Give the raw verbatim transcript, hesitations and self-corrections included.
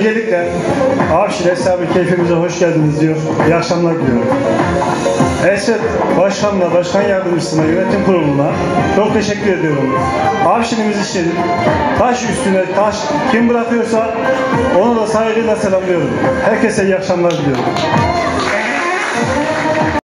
Öncelikle Avşin Eshab-ı Keyfimize hoş geldiniz diyor. İyi akşamlar diliyorum. Esed Başkan'la, Başkan Yardımcısına, Yönetim Kurulu'na çok teşekkür ediyorum. Avşin'imiz için taş üstüne taş kim bırakıyorsa onu da saygıyla selamlıyorum. Herkese iyi akşamlar diliyorum.